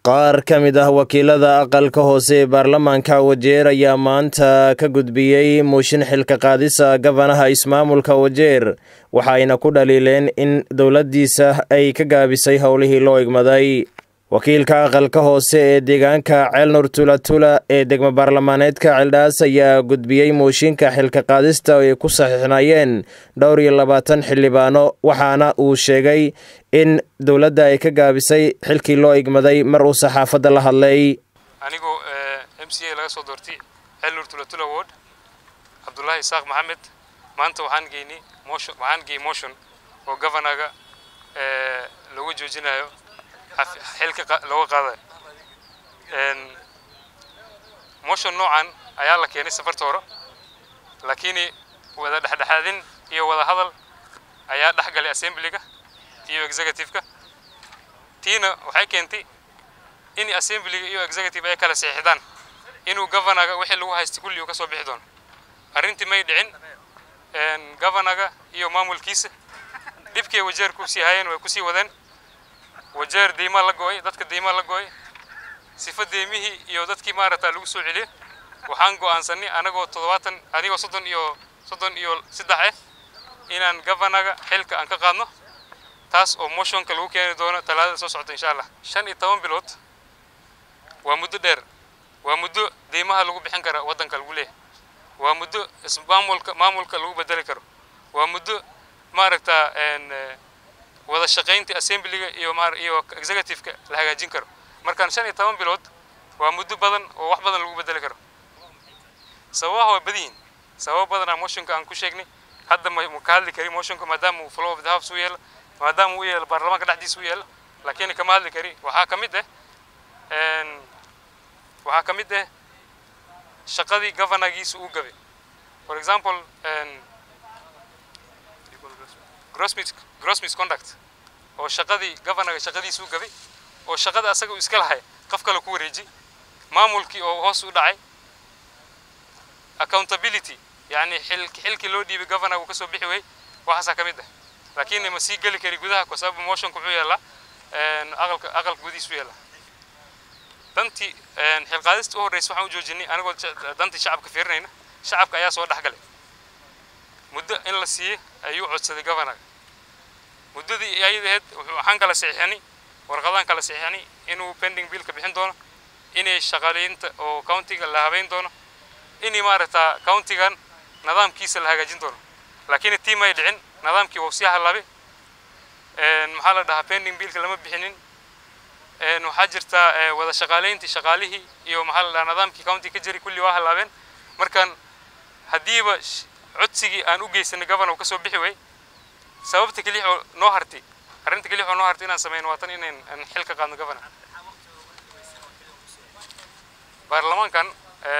qaar ka mid ah wakiilada aqalka hoose ee baarlamaanka Wajeer ayaa maanta ka gudbiyay mooshin xilka qaadisa gabanaha ismaamulka Wajeer waxayna ku dhaliileen in dawladdiisa ay ka gaabisay howlihii loo igmaday. wakiilka aqalka hoose ee deegaanka Ceelnur Tulatula ee degmo baarlamaaneedka Ceeldhaas ayaa gudbiyay mooshinka xilka qaadista ay ku saxiixnayeen 22 xildhibaano waxaana uu sheegay in dawladda ay ka gaabisay xilkii loo igmaday mar uu saxaafadda la hadlay. anigu MCA laga soo doortay Ceelnur Tulatula ward Abdullahi Isaaq Maxamed maanta waxaan geeyay motion oo governorga lagu joojinayo xilka loo qaaday motion noocan ayaa la keenay safarta hore laakiin wada dhaxdhaxaadin iyo wada hadal ayaa dhaxgalay assembly-ga iyo executive-ka tiina waxay keentay in assembly-ga iyo executive ay kala saxiixdaan inuu governor-ga wixii lagu haystay kulli uu ka soo bixi doono arrintii may dhicin governor-ga iyo maamulkiisa dibkii Wajeer ku sii hayeen way ku sii wadeen Wajeer diima la gooy dadka diima la gooy sifada deemihii iyo dadkii maarata lagu soo celiyay waxaan go'aansanay anagoo 70 adigoo 30 iyo 3 inaan governor-ga xilka aan ka qaadno taas oo motion-ka lagu keeni doono talaadada soo socota insha Allah 15 bilood waa muddo dheer waa muddo diimaha lagu bixin karo wadanka lagu leeyahay waa muddo maamulka lagu bedeli karo waa muddo maarata wada shaqeynta assembly-ga iyo executive-ka la hagaajin karo markaan 15 bilood waa muddo badan oo wax badan lagu bedeli karo sabab badan motion-ka aan ku sheegnay hadda ma ka hadli kari motion-ka maadaama uu flow of the house u yeelo maadaama uu yeelo baarlamaanka dhexdiisa u yeelo laakiin kama hadli kari waxa ka mid ah shaqadii governor-giisa uu gabay for example gross misconduct oo shaqadii governor-ga shaqadiisa uu gabay oo shaqada asaga uu iska lahay qof kale ku wareeji maamulkii oo hoos u dhacay accountability yani xilkii loo dhiibay governor-ga uu ka soo bixi way waxa ka mid ah laakiin ma sii gali kari gudaha ku sabab motion-ku wuxuu yeelaa aqalka gudihiisa u yeelaa dantii xil qaadista u horreysay waxaan u joojinay anagoo dantii shacabka fiirinayna shacabka ayaa soo dhaxgalay muddo in la siiyay ayuu codsaday governor-ga muddadii ayadeed waxaan kala saxiixnay warqadaan kala saxiixnay inuu pending bill ka bixin doono inay shaqaaleynta oo county-ga la habeyn doono inay maarata county-gan nidaamkiisa la hagaajin doono laakiin tii may dhicin nidaamkii wuu sii halaabay maxaa la dhahaa pending bill-ka lama bixinin waxaa jirta wada shaqaaleyntii shaqaalihii iyo maxaa la dhahaa nidaamkii county ka jiray kulli waa halaabeen markaan hadiiba codsigii aan u geysanay governor ka soo bixi way sababta kaliya oo noo hartay arrinta kaliya oo noo hartay inaan sameeyno waatan inaan xilka qaadno governor baarlamaankan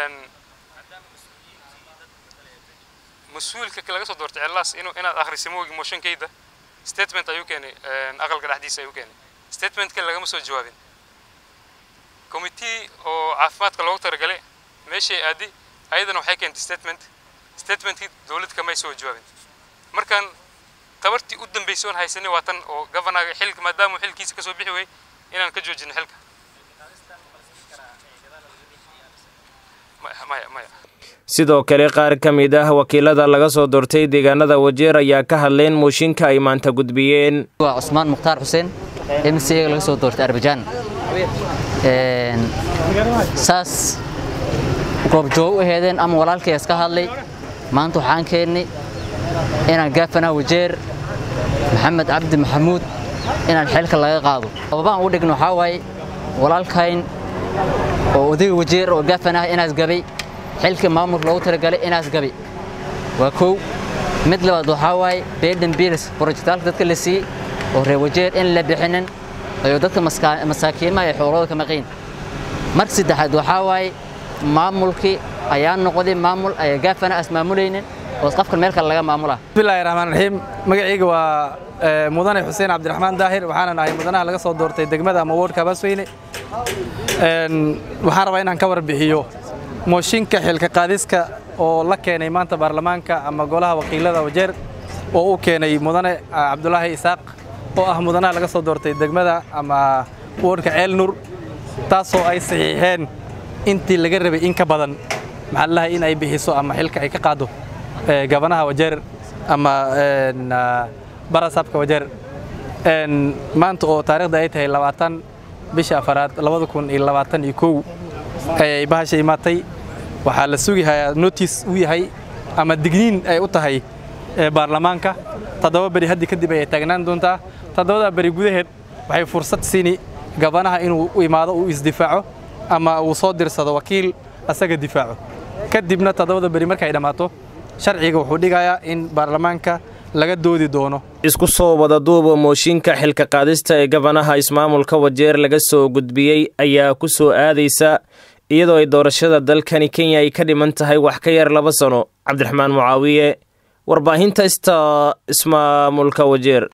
mas'uulka laga soo doortay Ceeldhaas inaad akhrisimoogi motion-kayda statement ayuu keenay aqalka dhexdiisa ayuu keenay statement-ka laga ma soo jawaabin committee oo caafimaadka loogu talagalay meeshii aadi ayadana waxay keentay statement-kii dawladda ma soo jawaabin markaan tabartii u dambeysay oo haysanay waatan oo governor-ga xilka maadaama xilkiisa ka soo bixi way inaan ka joojino xilka sidoo kale qaar ka mid ah wakiilada laga soo doortay deegaanada Wajeer ayaa ka hadleen mooshinka ay maanta gudbiyeen. waa Cusmaan Mukhtaar Xuseen MCA laga soo doortay Arbajaan saas goob joog u heedeen ama walaalkay iska hadlay maanta waxaan keenay inaan gaafana Wajeer Maxamed Cabdi Maxamuud inaan xilka laga qaado sababaan u dhigno waxa way walaalkayn oo oday Wajeer oo gaafana inaas gabay xilka maamul loogu talagalay inaas gabay waa koow mid labaad waxa way Biden Bills project-ka dadka la sii oo reer Wajeer in la bixinin ayo dadka masaakiinta ay xoolooda ka maqeen marka saddexaad waxa way maamulkii ayaa noqday maamul ay gaafana asmaamuleeyeen oo qofka meel kale laga maamula bismillahir rahmaanir rahiim magacayga waa mudane Xuseen Cabdiraxmaan Daahir waxaan nahay mudanaha laga soo doortay degmada ama wardka Basweyne waxaan rabaa inaan ka warbixiyo mooshinka xilka qaadiska oo la keenay maanta baarlamaanka ama golaha wakiilada Wajeer oo uu keenay mudane Abdullahi Isaaq oo ah mudanaha laga soo doortay degmada ama wardka Ceelnur taasoo ay saxiixeen intii laga rabay in ka badan maxaa lahayd in ay bixiso ama xilka ay ka qaado gabanaha Wajeer ama barasabka Wajeer maanta oo taariikhda ay tahay 20 bisha afaraad 2021 ay bahashay imaatay waxaa la sugayaa notice uu yahay ama digniin ay u tahay baarlamaanka 7 bari hadii kadib ay taagnaan doontaa 7 bari gudaheed waxay fursad siini gabanaha inuu u imaado uu isdifaaco ama uu soo dirsado wakiil asaga difaaco kadibna 7 bari markay dhamaato sharciga wuxuu dhigayaa in baarlamaanka laga doodi doono isku soo wada duuba mooshinka xilka qaadista ee gabanaha ismaamulka Wajeer laga soo gudbiyay ayaa ku soo aadaysa iyadoo ay doorashada dalkani Kenya ay ka dhiman tahay wax ka yar 2 sano. Cabdiraxmaan Mucaawiye, warbaahinta ismaamulka Wajeer.